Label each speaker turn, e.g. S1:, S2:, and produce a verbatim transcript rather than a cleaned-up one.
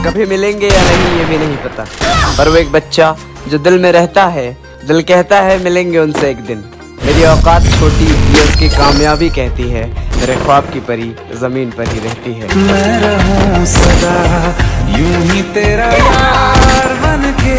S1: कभी मिलेंगे या नहीं ये भी नहीं पता, पर वो एक बच्चा जो दिल में रहता है, दिल कहता है मिलेंगे उनसे एक दिन। मेरी औकात छोटी ये उसकी कामयाबी कहती है, मेरे ख्वाब की परी जमीन पर ही रहती है।
S2: मैं रहूं सदा यूं ही तेरा यार बन के।